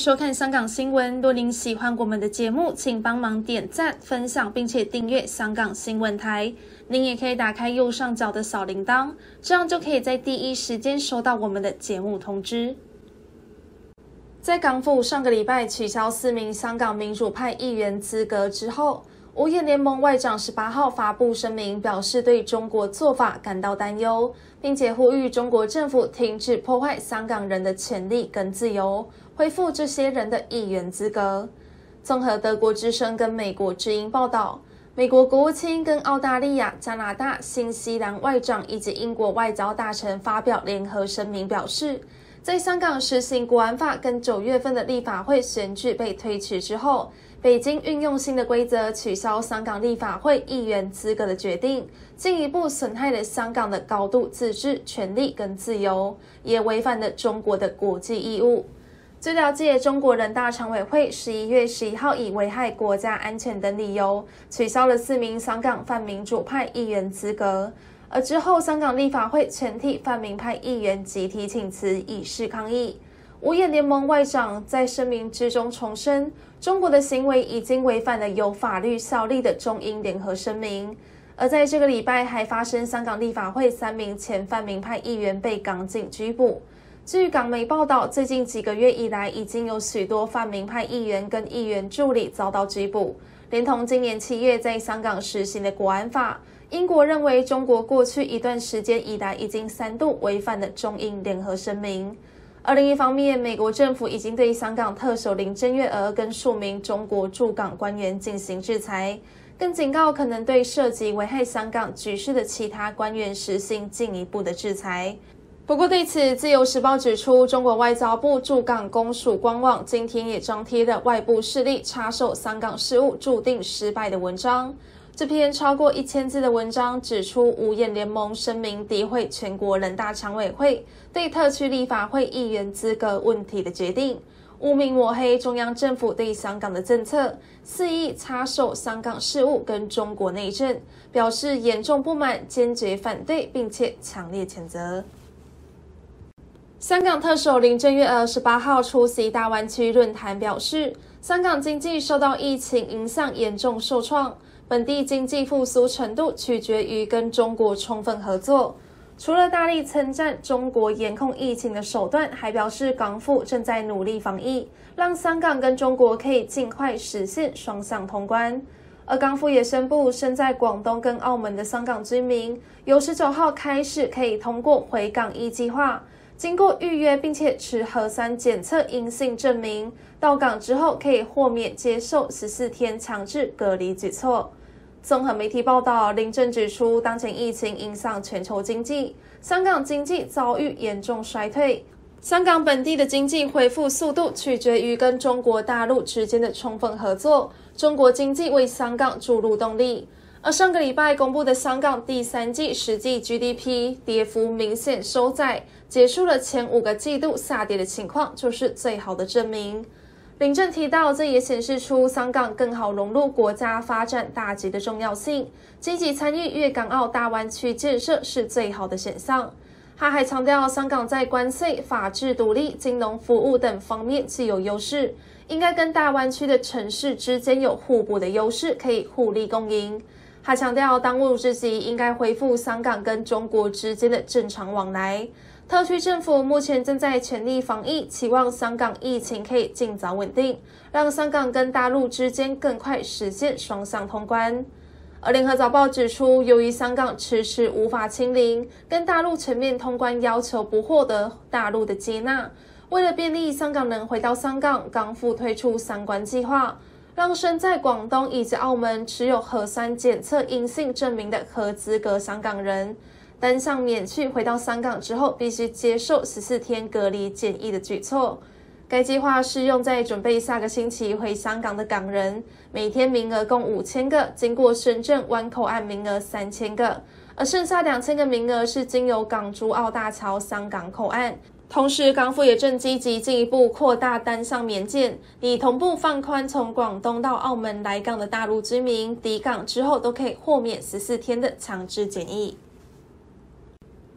收看香港新闻。若您喜欢我们的节目，请帮忙点赞、分享，并且订阅香港新闻台。您也可以打开右上角的小铃铛，这样就可以在第一时间收到我们的节目通知。在港府上个礼拜取消4名香港民主派议员资格之后，五眼联盟外长18号发布声明，表示对中国做法感到担忧，并且呼吁中国政府停止破坏香港人的权利跟自由，恢复这些人的议员资格。综合德国之声跟美国之音报道，美国国务卿跟澳大利亚、加拿大、新西兰外长以及英国外交大臣发表联合声明，表示在香港实行国安法跟9月份的立法会选举被推迟之后，北京运用新的规则取消香港立法会议员资格的决定，进一步损害了香港的高度自治权利跟自由，也违反了中国的国际义务。据了解，中国人大常委会11月11号以危害国家安全等理由，取消了4名香港泛民主派议员资格。而之后，香港立法会全体泛民派议员集体请辞以示抗议。五眼联盟外长在声明之中重申，中国的行为已经违反了有法律效力的中英联合声明。而在这个礼拜，还发生香港立法会3名前泛民派议员被港警拘捕。据港媒报道，最近几个月以来，已经有许多泛民派议员跟议员助理遭到拘捕，连同今年7月在香港实行的国安法。英国认为中国过去一段时间以来已经3度违反了中英联合声明。而另一方面，美国政府已经对香港特首林郑月娥跟数名中国驻港官员进行制裁，更警告可能对涉及危害香港局势的其他官员实行进一步的制裁。不过对此，自由时报指出，中国外交部驻港公署官网今天也张贴了外部势力插手香港事务注定失败的文章。这篇超过1000字的文章指出，五眼联盟声明诋毁全国人大常委会对特区立法会议员资格问题的决定，污名抹黑中央政府对香港的政策，肆意插手香港事务跟中国内政，表示严重不满，坚决反对，并且强烈谴责。香港特首林郑月娥18号出席大湾区论坛，表示香港经济受到疫情影响严重受创，本地经济复苏程度取决于跟中国充分合作。除了大力称赞中国严控疫情的手段，还表示港府正在努力防疫，让香港跟中国可以尽快实现双向通关。而港府也宣布，身在广东跟澳门的香港居民，由19号开始可以通过回港易计划，经过预约并且持核酸检测阴性证明，到港之后可以豁免接受14天强制隔离举措。综合媒体报道，林郑指出，当前疫情影响全球经济，香港经济遭遇严重衰退。香港本地的经济恢复速度取决于跟中国大陆之间的充分合作，中国经济为香港注入动力。而上个礼拜公布的香港第3季实际 GDP 跌幅明显收窄，结束了前5个季度下跌的情况，就是最好的证明。林郑提到，这也显示出香港更好融入国家发展大局的重要性，积极参与粤港澳大湾区建设是最好的选项。他还强调，香港在关税、法治独立、金融服务等方面具有优势，应该跟大湾区的城市之间有互补的优势，可以互利共赢。他强调，当务之急应该恢复香港跟中国之间的正常往来。特区政府目前正在全力防疫，期望香港疫情可以尽早稳定，让香港跟大陆之间更快实现双向通关。而联合早报指出，由于香港迟迟无法清零，跟大陆全面通关要求不获得大陆的接纳，为了便利香港人回到香港，港府推出相关计划，让身在广东以及澳门持有核酸检测阴性证明的合资格香港人，单项免去回到香港之后必须接受14天隔离检疫的举措。该计划适用在准备下个星期回香港的港人，每天名额共5000个，经过深圳湾口岸名额3000个，而剩下2000个名额是经由港珠澳大桥香港口岸。同时，港府也正积极进一步扩大单项免检，以同步放宽从广东到澳门来港的大陆居民抵港之后都可以豁免14天的强制检疫。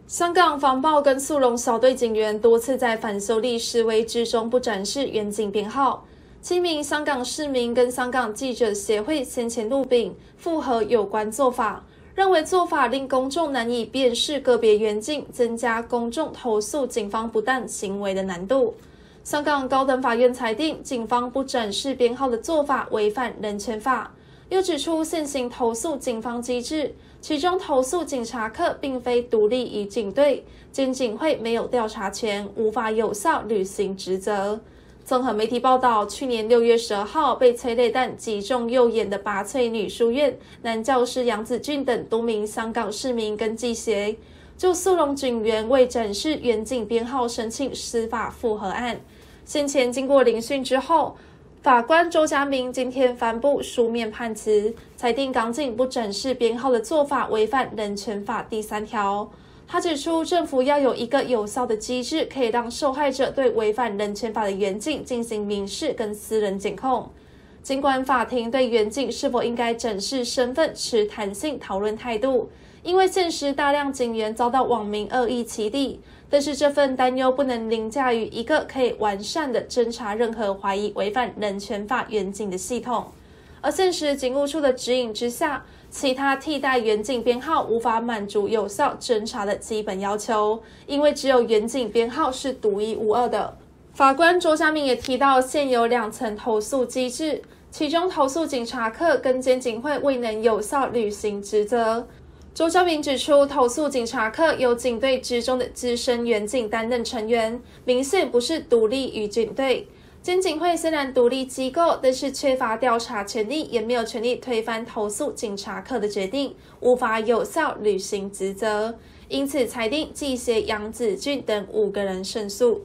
香港防暴跟速龙小队警员多次在反修例示威之中不展示远景编号。7名香港市民跟香港记者协会先前录屏附和有关做法，认为做法令公众难以辨识个别远景，增加公众投诉警方不当行为的难度。香港高等法院裁定，警方不展示编号的做法违反人权法，又指出现行投诉警方机制，其中投诉警察课并非独立于警队，监警会没有调查权，无法有效履行职责。综合媒体报道，去年6月12号被催泪弹击中右眼的拔萃女书院男教师杨子俊等多名香港市民跟记协，就速龙警员未展示远景编号申请司法复核案。先前经过聆讯之后，法官周家明今天颁布书面判词，裁定港警不展示编号的做法违反人权法第3条。他指出，政府要有一个有效的机制，可以让受害者对违反人权法的远景进行民事跟私人检控。尽管法庭对远景是否应该展示身份持弹性讨论态度，因为现实大量警员遭到网民恶意起底，但是这份担忧不能凌驾于一个可以完善的侦查任何怀疑违反人权法远景的系统。而现实警务处的指引之下，其他替代远景编号无法满足有效侦查的基本要求，因为只有远景编号是独一无二的。法官周家明也提到，现有2层投诉机制，其中投诉警察课跟监警会未能有效履行职责。周家明指出，投诉警察课由警队之中的资深远警担任成员，明显不是独立于警队。监警会虽然独立机构，但是缺乏调查权力，也没有权力推翻投诉警察课的决定，无法有效履行职责，因此裁定记协杨子俊等5个人胜诉。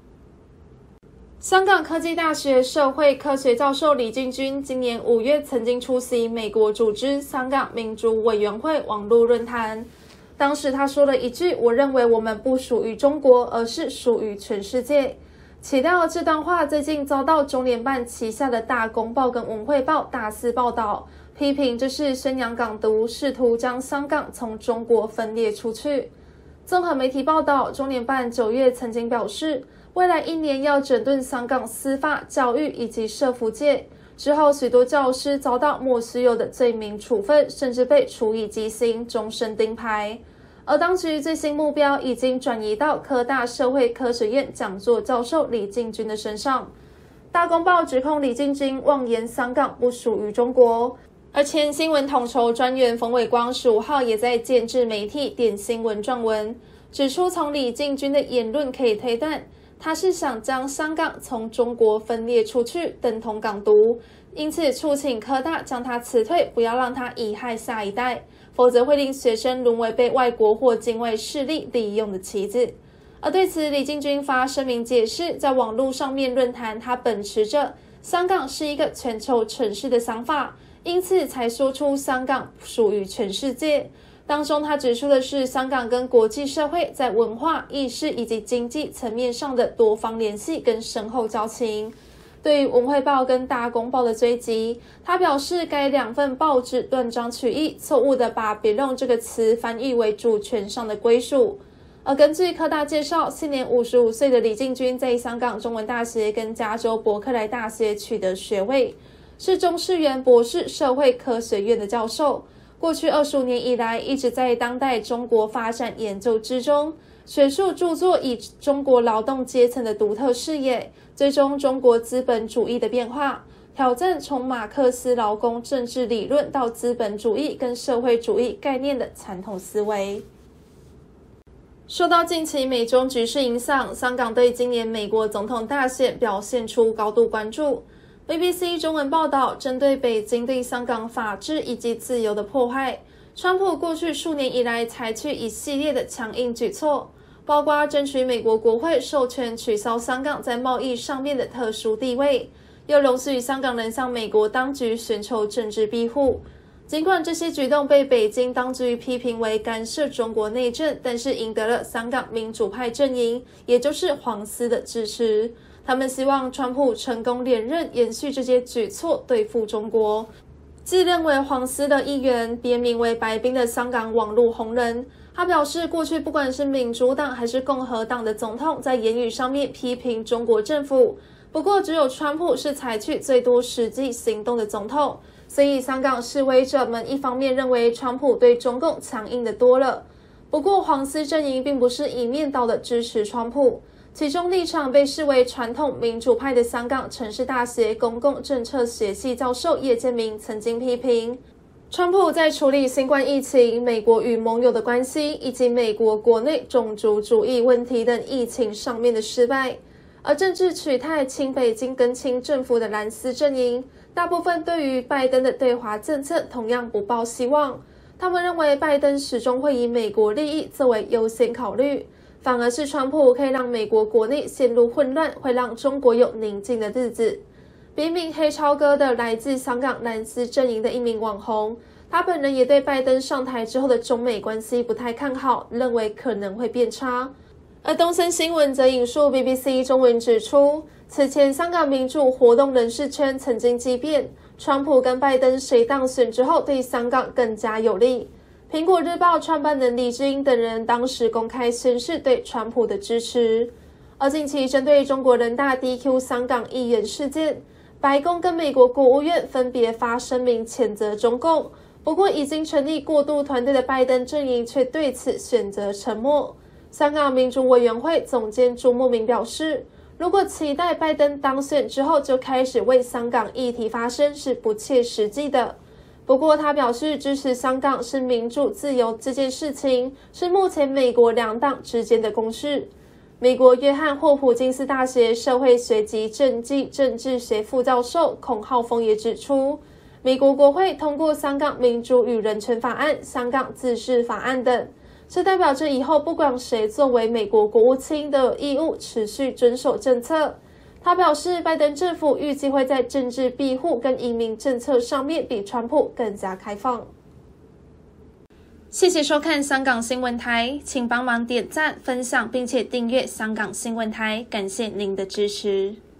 香港科技大学社会科学教授李进军今年5月曾经出席美国组织香港民主委员会网络论坛，当时他说了一句：“我认为我们不属于中国，而是属于全世界。”岂料这段话最近遭到中联办旗下的大公报跟文汇报大肆报道，批评这是宣扬港独，试图将香港从中国分裂出去。综合媒体报道，中联办9月曾经表示，未来1年要整顿香港司法、教育以及社福界。之后，许多教师遭到莫须有的罪名处分，甚至被处以极刑、终身钉牌。而当局最新目标已经转移到科大社会科学院讲座教授李进军的身上。大公报指控李进军妄言香港不属于中国，而前新闻统筹专员冯伟光15号也在建制媒体点新闻撰文，指出从李进军的言论可以推断，他是想将香港从中国分裂出去，等同港独，因此促请科大将他辞退，不要让他贻害下一代，否则会令学生沦为被外国或境外势力利用的棋子。而对此，李进军发声明解释，在网络上面论坛，他秉持着香港是一个全球城市的想法，因此才说出香港属于全世界。当中他指出的是，香港跟国际社会在文化、意识以及经济层面上的多方联系跟深厚交情。对于文汇报跟大公报的追击，他表示该2份报纸断章取义，错误的把 belong 这个词翻译为主权上的归属。而根据科大介绍，现年55岁的李进军在香港中文大学跟加州伯克莱大学取得学位，是中士元博士社会科学院的教授。过去25年以来，一直在当代中国发展研究之中，学术著作以中国劳动阶层的独特视野，追踪中国资本主义的变化，挑战从马克思劳工政治理论到资本主义跟社会主义概念的传统思维。受到近期美中局势影响，香港对今年美国总统大选表现出高度关注。BBC 中文报道，针对北京对香港法治以及自由的迫害，川普过去数年以来采取一系列的强硬举措，包括争取美国国会授权取消香港在贸易上面的特殊地位，又容许香港人向美国当局寻求政治庇护。尽管这些举动被北京当局批评为干涉中国内政，但是赢得了香港民主派阵营，也就是黄丝的支持。他们希望川普成功连任，延续这些举措对付中国。 自认为黄丝的议员，别名为白冰的香港网络红人，他表示，过去不管是民主党还是共和党的总统，在言语上面批评中国政府，不过只有川普是采取最多实际行动的总统，所以香港示威者们一方面认为川普对中共强硬的多了，不过黄丝阵营并不是一面倒的支持川普，其中立场被视为传统民主派的香港城市大学公共政策学系教授叶建明曾经批评，川普在处理新冠疫情、美国与盟友的关系以及美国国内种族主义问题等疫情上面的失败，而政治取态亲北京跟亲政府的蓝丝阵营，大部分对于拜登的对华政策同样不抱希望，他们认为拜登始终会以美国利益作为优先考虑，反而是川普可以让美国国内陷入混乱，会让中国有宁静的日子。别名黑超哥的来自香港蓝丝阵营的一名网红，他本人也对拜登上台之后的中美关系不太看好，认为可能会变差。而东森新闻则引述 BBC 中文指出，此前香港民主活动人士圈曾经激辩，川普跟拜登谁当选之后对香港更加有利。苹果日报创办人李智英等人当时公开宣示对川普的支持。而近期针对中国人大 DQ 香港议员事件，白宫跟美国国务院分别发声明谴责中共，不过已经成立过渡团队的拜登阵营却对此选择沉默。香港民主委员会总监朱慕明表示，如果期待拜登当选之后就开始为香港议题发声是不切实际的。不过他表示，支持香港是民主自由这件事情是目前美国两党之间的共识。美国约翰霍普金斯大学社会学及政治学副教授孔浩峰也指出，美国国会通过香港民主与人权法案、香港自治法案等，这代表着以后不管谁作为美国国务卿都有义务持续遵守政策。他表示，拜登政府预计会在政治庇护跟移民政策上面比川普更加开放。谢谢收看香港新闻台，请帮忙点赞、分享并且订阅香港新闻台，感谢您的支持。